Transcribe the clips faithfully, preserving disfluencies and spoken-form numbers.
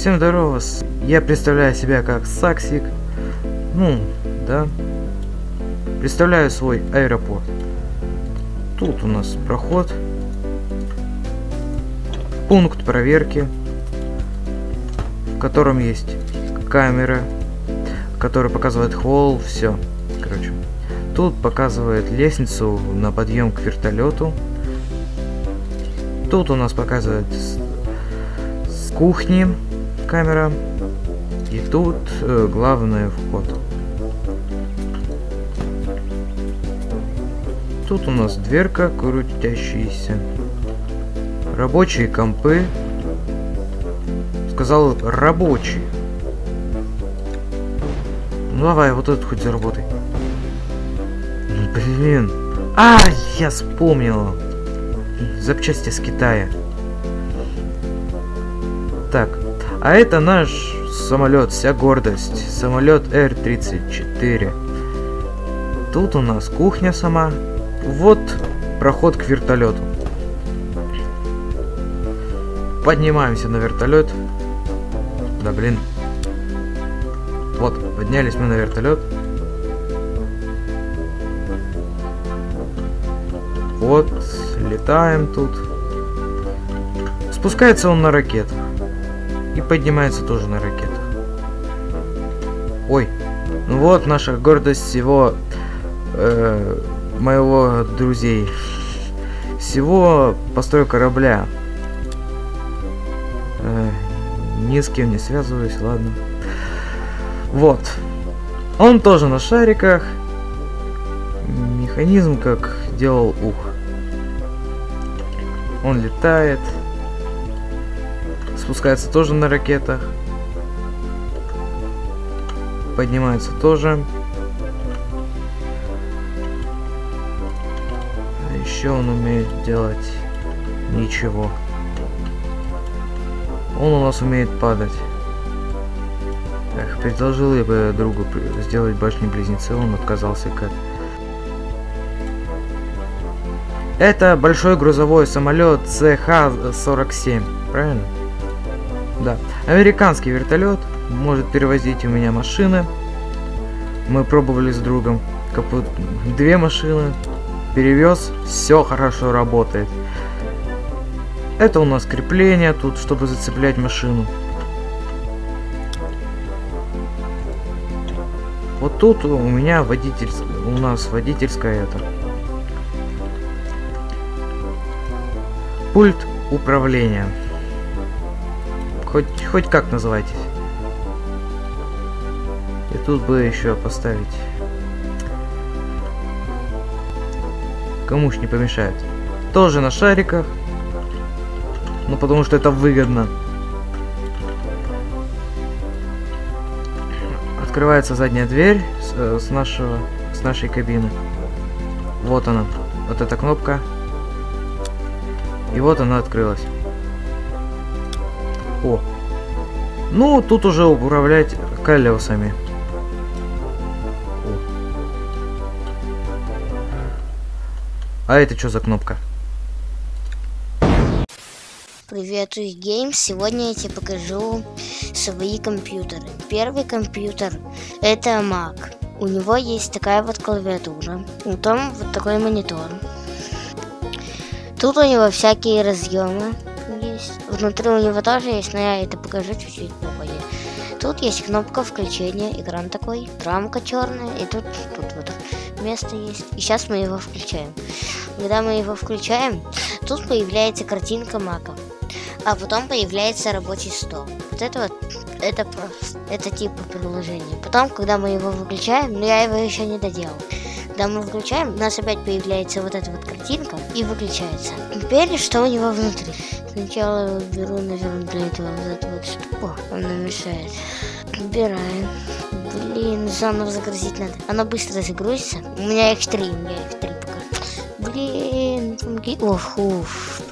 Всем здорово, я представляю себя как Саксик. Ну, да. Представляю свой аэропорт. Тут у нас проход. Пункт проверки, в котором есть камера, которая показывает холл, все. Короче, тут показывает лестницу на подъем к вертолету. Тут у нас показывает с, с кухни камера. И тут э, главный вход. Тут у нас дверка крутящаяся. Рабочие компы. Сказал рабочий. Ну давай, вот этот хоть заработай. Блин. А, я вспомнил. Запчасти с Китая. Так. А это наш самолет, вся гордость. Самолет Р тридцать четыре. Тут у нас кухня сама. Вот проход к вертолету. Поднимаемся на вертолет. Да блин. Вот, поднялись мы на вертолет. Вот, летаем тут. Спускается он на ракетах. И поднимается тоже на ракетах. Ой, ну вот наша гордость всего э, моего друзей. Всего построй корабля. Э, ни с кем не связываюсь, ладно. Вот. Он тоже на шариках. Механизм как делал ух. Он летает. Спускается тоже на ракетах. Поднимается тоже. А еще он умеет делать ничего. Он у нас умеет падать. Эх, предложил я бы другу сделать башни-близнецы, он отказался как. Это большой грузовой самолет Цэ Ха сорок семь, правильно? Да. Американский вертолет может перевозить у меня машины. Мы пробовали с другом. Капут... Две машины. Перевез. Все хорошо работает. Это у нас крепление тут, чтобы зацеплять машину. Вот тут у меня водитель, у нас водительская это. Пульт управления. Хоть, хоть как называйте. И тут бы еще поставить. Кому ж не помешает. Тоже на шариках. Ну потому что это выгодно. Открывается задняя дверь с, с нашего, с нашей кабины. Вот она. Вот эта кнопка. И вот она открылась. О. Ну, тут уже управлять колесами. О. А это что за кнопка? Привет, Геймс. Сегодня я тебе покажу свои компьютеры. Первый компьютер это Mac. У него есть такая вот клавиатура. Потом вот такой монитор. Тут у него всякие разъемы есть. Внутри у него тоже есть, но я это покажу чуть-чуть попозже. Тут есть кнопка включения, экран такой, рамка черная, и тут, тут вот место есть. И сейчас мы его включаем. Когда мы его включаем, тут появляется картинка Мака, а потом появляется рабочий стол. Вот это вот, это просто, это типа приложения. Потом, когда мы его выключаем, но я его еще не доделал. Когда мы выключаем, у нас опять появляется вот эта вот картинка и выключается. Теперь что у него внутри? Сначала беру, наверное, для этого вот эту вот штуку. Она мешает. Убираем. Блин, заново загрузить надо. Она быстро загрузится. У меня их три, у меня их три пока. Блин, уф, уф.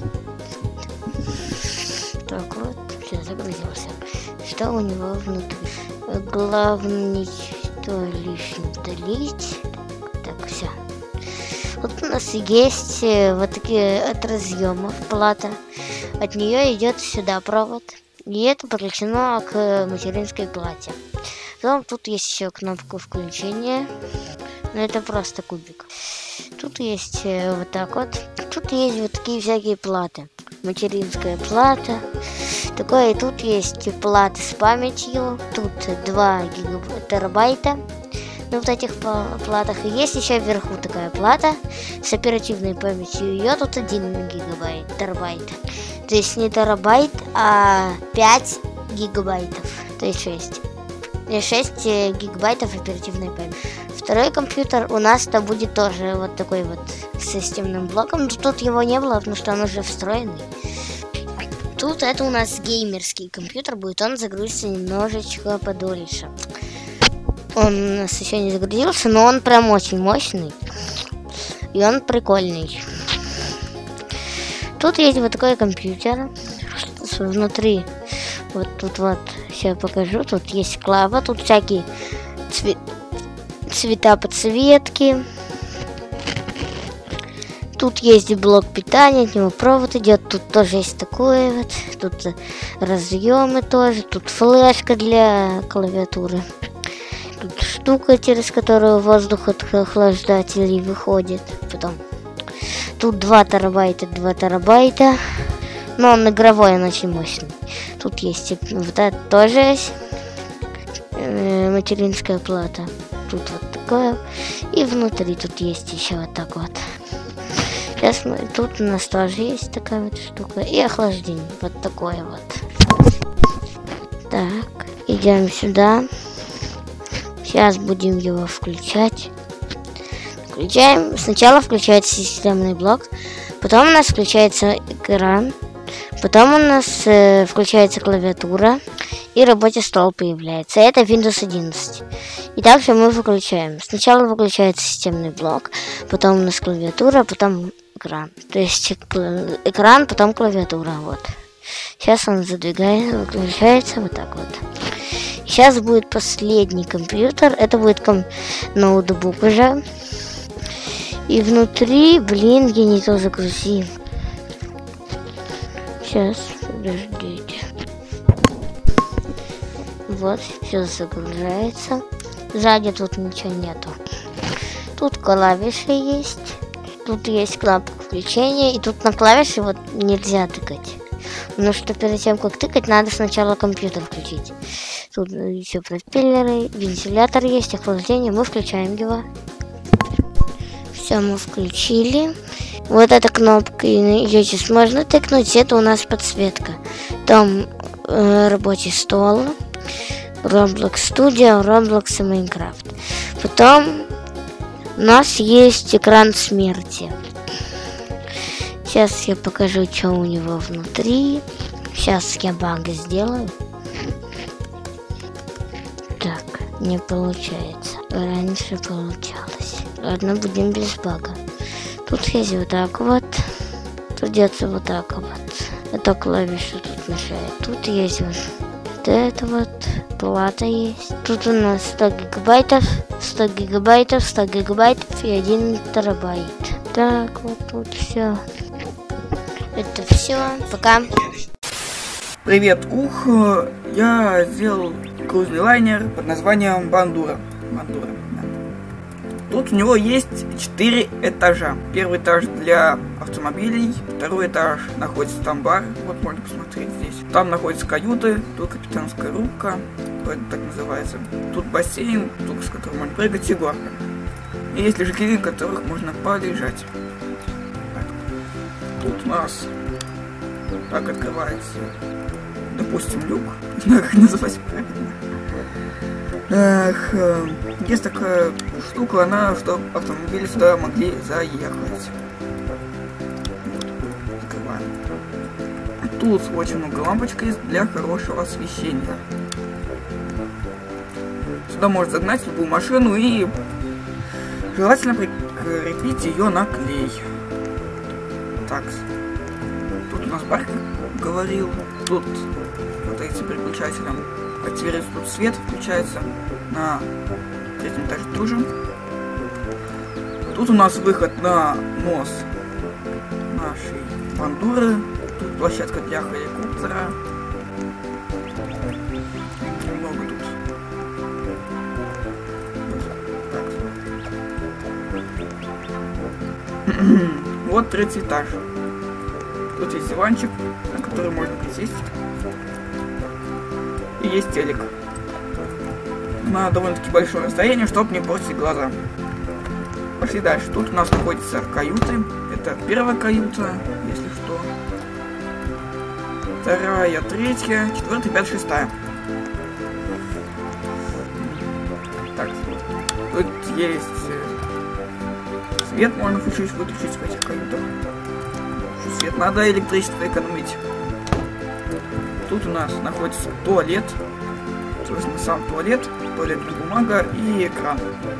Так вот, все, загрузился. Что у него внутри? Главный, что лишнее удалить. Так, все. Вот у нас есть вот такие от разъемов плата. От нее идет сюда провод. И это подключено к материнской плате. Потом тут есть еще кнопка включения. Но это просто кубик. Тут есть э, вот так вот. Тут есть вот такие всякие платы. Материнская плата. Такое, и тут есть платы с памятью. Тут два терабайта на вот этих платах. И есть еще вверху такая плата с оперативной памятью. Ее тут один гигабайт, терабайт. То есть не терабайт, а пять гигабайтов. То есть шесть. шесть гигабайтов оперативной памяти. Второй компьютер у нас-то будет тоже вот такой вот с системным блоком. Тут его не было, потому что он уже встроенный. Тут это у нас геймерский компьютер будет, он загрузится немножечко подольше. Он у нас еще не загрузился, но он прям очень мощный. И он прикольный. Тут есть вот такой компьютер. Внутри вот тут вот, сейчас покажу, тут есть клава, тут всякие цве цвета подсветки. Тут есть блок питания, от него провод идет, тут тоже есть такое вот, тут разъемы тоже, тут флешка для клавиатуры. Тут штука, через которую воздух от охлаждателей выходит. Потом тут два терабайта, два терабайта. Но он игровой, он очень мощный. Тут есть вот это тоже есть э, материнская плата. Тут вот такое. И внутри тут есть еще вот так вот. Сейчас мы, тут у нас тоже есть такая вот штука. И охлаждение. Вот такое вот. Так, идем сюда. Сейчас будем его включать. Включаем. Сначала включается системный блок. Потом у нас включается экран. Потом у нас э, включается клавиатура. И рабочий стол появляется. Это Windows одиннадцать. И также мы выключаем. Сначала выключается системный блок. Потом у нас клавиатура. Потом экран. То есть экран, потом клавиатура. Вот. Сейчас он задвигается, выключается. Вот так вот. Сейчас будет последний компьютер. Это будет ком- ноутбук уже. И внутри, блин, я не то загрузил. Сейчас, подождите. Вот, все загружается. Сзади тут ничего нету. Тут клавиши есть. Тут есть кнопка включения. И тут на клавиши вот нельзя тыкать. Потому что перед тем, как тыкать, надо сначала компьютер включить. Тут еще пропеллеры, вентилятор есть, охлаждение. Мы включаем его. Все, мы включили. Вот эта кнопка, ее сейчас можно тыкнуть. Это у нас подсветка. Там э, рабочий стол, Roblox Studio, Roblox и Minecraft. Потом у нас есть экран смерти. Сейчас я покажу, что у него внутри. Сейчас я баг сделаю. Так, не получается. Раньше получалось. Ладно, будем без бага. Тут есть вот так вот. Тут где-то вот так вот. Это клавиша тут мешает. Тут есть вот, вот это вот. Плата есть. Тут у нас сто гигабайтов. сто гигабайтов, сто гигабайтов и один терабайт. Так, вот тут все. Это все. Пока. Привет, ух, я сделал круизный лайнер под названием Бандура. Бандура, да. Тут у него есть четыре этажа. Первый этаж для автомобилей, второй этаж находится там бар, вот можно посмотреть здесь. Там находятся каюты, тут капитанская рубка, это так называется. Тут бассейн, тут с которым можно прыгать, и горка. И есть лежаки, в которых можно полежать. Так. Тут у нас так открывается, допустим, люк, не знаю, как называть правильно. Эх, есть такая штука, она, чтобы автомобили сюда могли заехать. Закрываем. Тут очень много лампочек есть для хорошего освещения. Сюда можно загнать любую машину и желательно прикрепить ее на клей. Так, тут у нас бар, как говорил, тут вот этим переключателем активируется тут свет, включается на третьем этаже тоже. Тут у нас выход на нос нашей бандуры. Тут площадка для хеликоптера. Вот третий этаж. Тут есть диванчик, на который можно присесть. И есть телек. На довольно-таки большое расстояние, чтобы не портить глаза. Пошли дальше. Тут у нас находятся каюты. Это первая каюта, если что. Вторая, третья, четвертая, пятая, шестая. Так, тут есть свет, можно включить, выключить в этих каютах. Свет, надо электричество экономить. Тут у нас находится туалет. Собственно, сам туалет, туалетная бумага и экран.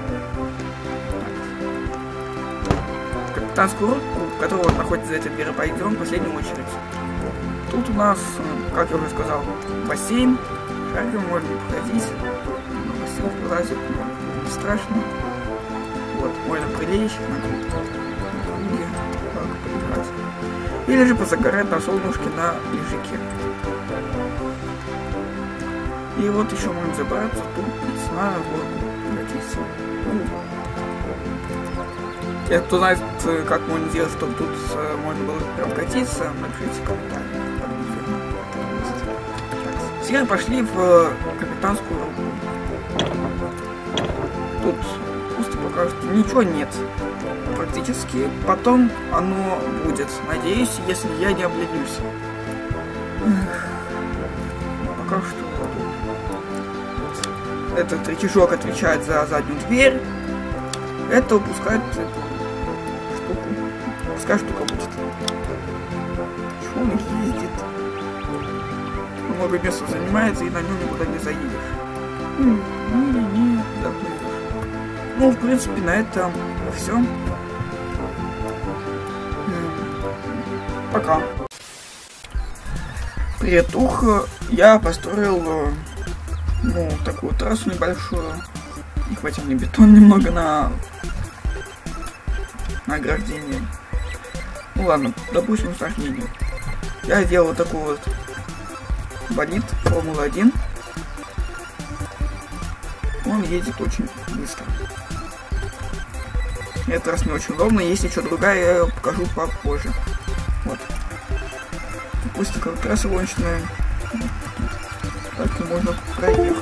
В капитанскую рубку, которая находится за этой дверью, пойдем в последнюю очередь. Тут у нас, как я уже сказал, бассейн. Шариком можно походить. Много сил вылазит, но не страшно. Вот, можно прилечь на круге, поиграть. Или же позагорать на солнышке на лежаке. И вот еще можно забраться тут на горку, прокатиться. Те, кто знает, как можно сделать, чтобы тут можно было прям катиться, напишите в комментариях. Теперь пошли в капитанскую рубку. Тут пусто пока что ничего нет. Практически. Потом оно будет. Надеюсь, если я не обленюсь. Пока что. Этот рычажок отвечает за заднюю дверь. Это выпускает штуку. Пускай штука будет. Чего он ездит? Много места занимается и на нем никуда не заедешь. Не-не-не, заплывешь. Ну, в принципе, на этом все. Пока. Привет, ух, я построил, ну, такую трассу небольшую. Не хватит мне бетон немного на, на ограждение. Ну ладно, допустим, усложнение. Я сделал вот такой вот болид Формула один. Он едет очень быстро. Этот раз не очень удобно. Есть еще другая, я ее покажу попозже. Вот. Пусть такая трасса гоночная. Так можно проехать.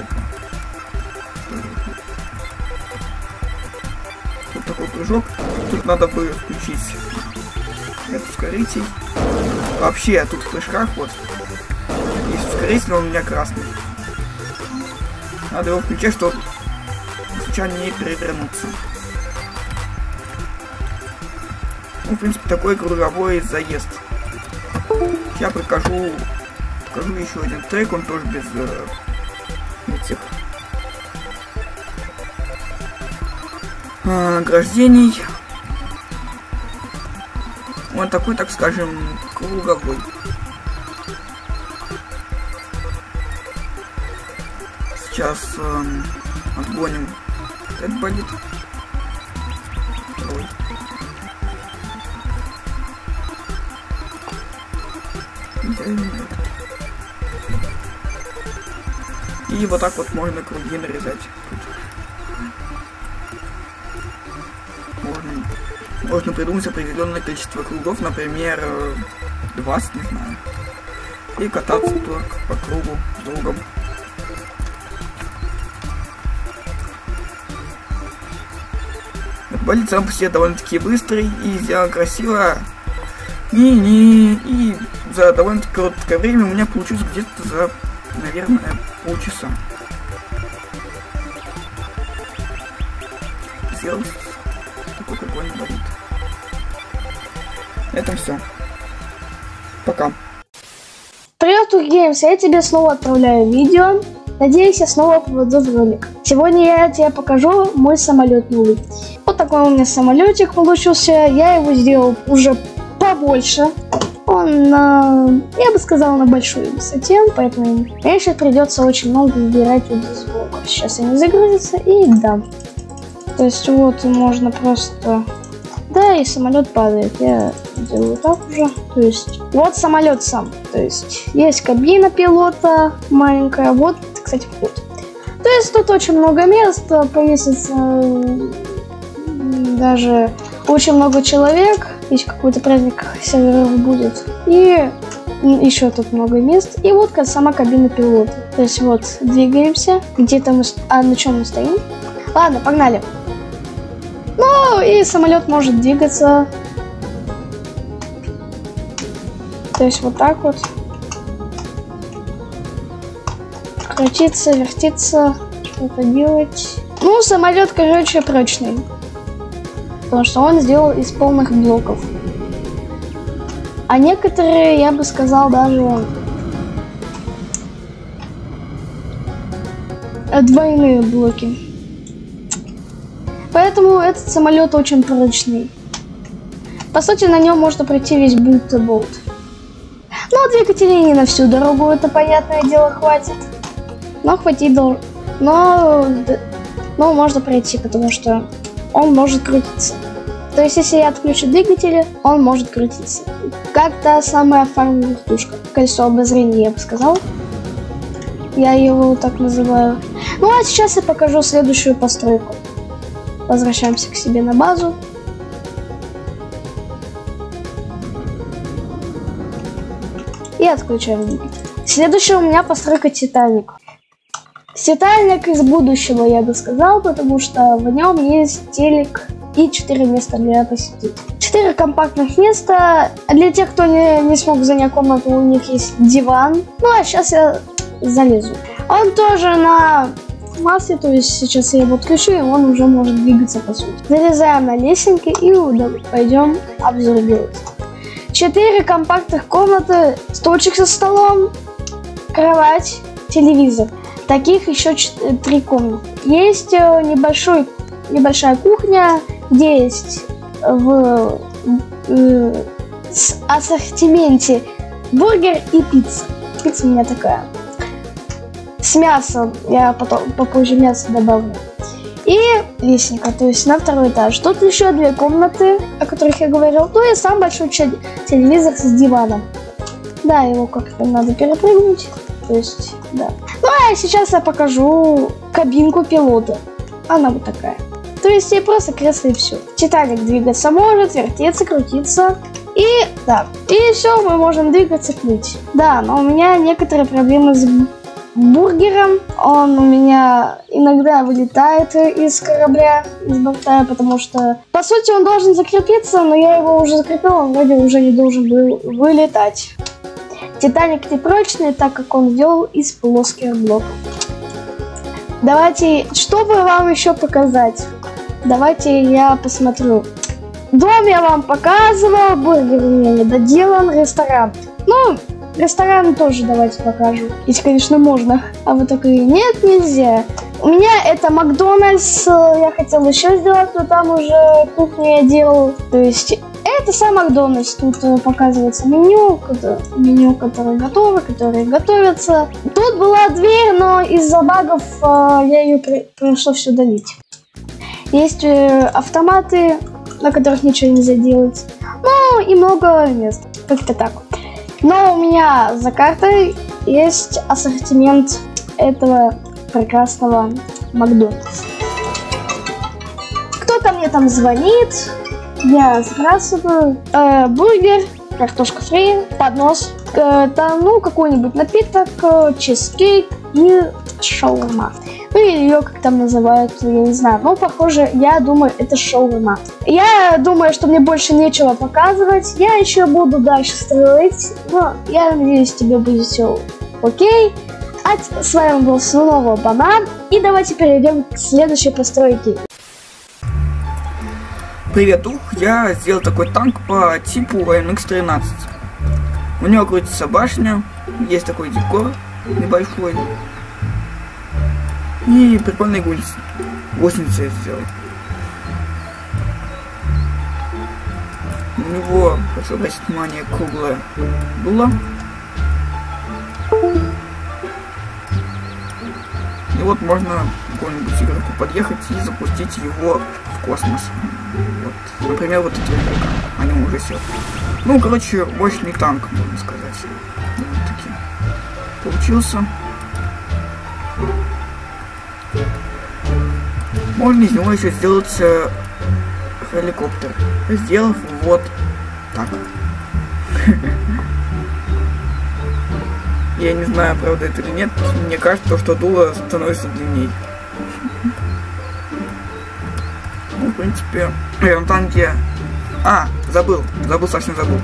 Тут такой прыжок. Тут надо бы включить этот ускоритель. Вообще, тут в прыжках вот есть ускоритель, он у меня красный. Надо его включать, чтобы случайно не перевернуться. Ну, в принципе, такой круговой заезд. Я покажу, покажу еще один трек, он тоже без э, этих э, ограждений. Он такой, так скажем, круговой. Сейчас э, отгоним этот болид. Второй. И вот так вот можно круги нарезать. Можно, можно придумать определенное количество кругов, например, двадцать, не знаю. И кататься только по кругу с другом. Болит сам по себе довольно-таки быстрый и сделан красиво. Не-не, и за довольно-таки короткое время у меня получилось где-то за, наверное, полчаса. Сделать такой прикольный болит. На этом все. Пока. Привет, Геймс, я тебе снова отправляю видео. Надеюсь, я снова попаду в ролик. Сегодня я тебе покажу мой самолет новый. Вот такой у меня самолетик получился. Я его сделал уже побольше. Он на, я бы сказала, на большой высоте, поэтому мне сейчас придется очень много выбирать из звуков. Сейчас они загрузятся, и да. То есть вот можно просто... Да, и самолет падает. Я делаю так уже. То есть вот самолет сам. То есть есть кабина пилота маленькая. Вот, кстати, вход. То есть тут очень много места. Поместится даже очень много человек, есть какой-то праздник серверов будет, и еще тут много мест, и вот сама кабина пилота. То есть вот, двигаемся, где-то мы, а на чем мы стоим? Ладно, погнали. Ну, и самолет может двигаться. То есть вот так вот. Крутиться, вертиться, что-то делать. Ну, самолет, короче, прочный. Потому что он сделан из полных блоков. А некоторые, я бы сказал, даже двойные блоки. Поэтому этот самолет очень прочный. По сути, на нем можно пройти весь Болт. Но двигателей не на всю дорогу, это понятное дело, хватит. Но хватить должен. Но, но можно пройти, потому что он может крутиться. То есть, если я отключу двигатели, он может крутиться. Как та самая фарм-вертушка. Колесо обозрения, я бы сказал. Я его так называю. Ну, а сейчас я покажу следующую постройку. Возвращаемся к себе на базу. И отключаем двигатель. Следующая у меня постройка Титаник. Титаник из будущего, я бы сказал, потому что в нем есть телек и четыре места для посетителей. четыре компактных места. Для тех, кто не, не смог занять комнату, у них есть диван. Ну, а сейчас я залезу. Он тоже на масле, то есть сейчас я его отключу, и он уже может двигаться по сути. Залезаем на лесенки и пойдем обзор делать. Четыре компактных комнаты, столчик со столом, кровать, телевизор. Таких еще три комнаты. Есть небольшой, небольшая кухня, где есть в, в ассортименте бургер и пицца. Пицца у меня такая. С мясом, я потом попозже мясо добавлю. И лестница, то есть на второй этаж. Тут еще две комнаты, о которых я говорил. Ну и сам большой телевизор с диваном. Да, его как-то надо перепрыгнуть. То есть, да. Ну а сейчас я покажу кабинку пилота. Она вот такая. То есть и просто кресло и все. Титаник двигаться может, вертеться, крутиться. И да. И все, мы можем двигаться, плыть. Да, но у меня некоторые проблемы с бургером. Он у меня иногда вылетает из корабля, из борта, потому что, по сути, он должен закрепиться, но я его уже закрепил, он вроде уже не должен был вылетать. Титаник не прочный, так как он сделал из плоских блоков. Давайте, чтобы вам еще показать, давайте я посмотрю. Дом я вам показывал, бургер у меня не доделан, ресторан. Ну, ресторан тоже давайте покажу. Если, конечно, можно. А вы такие, нет, нельзя. У меня это Макдональдс, я хотел еще сделать, но там уже кухню я делал. То есть, это сам Макдональдс. Тут показывается меню, меню, которые готовы, которые готовятся. Тут была дверь, но из-за багов я ее при... пришлось удалить. Есть автоматы, на которых ничего нельзя делать. Ну, и много мест. Как-то так. Но у меня за картой есть ассортимент этого прекрасного Макдональдса. Кто-то мне там звонит, я сбрасываю э, бургер, картошка фри, поднос, э, там, ну, какой-нибудь напиток, э, чизкейк и шаурма. Ну, или ее как там называют, я не знаю. Но, похоже, я думаю, это шаурма. Я думаю, что мне больше нечего показывать. Я еще буду дальше строить. Но я надеюсь, тебе будет все окей. А с вами был снова Банан. И давайте перейдем к следующей постройке. Привет, ух, я сделал такой танк по типу эм икс тринадцать. У него крутится башня, есть такой декор небольшой. И прикольный гусеница. Гусеница я сделал. У него, хочу обратить внимание, круглая дуло. И вот можно к какому-нибудь игроку подъехать и запустить его в космос. Вот. Например, вот этот игрок. О нем уже сел. Ну, короче, мощный танк, можно сказать. Вот таки получился. Можно из него еще сделать геликоптер, сделав вот так. Я не знаю, правда это или нет, мне кажется, что дуло становится длинней. Ну, в принципе, я на танке... А, забыл, забыл, совсем забыл.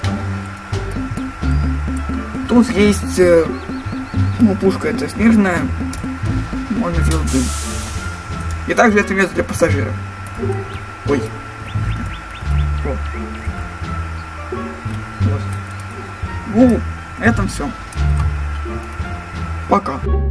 Тут есть, ну, пушка эта снежная, можно сделать дым. И также это место для пассажиров. Ой. Вот. Вот. Ну, это все. Пока.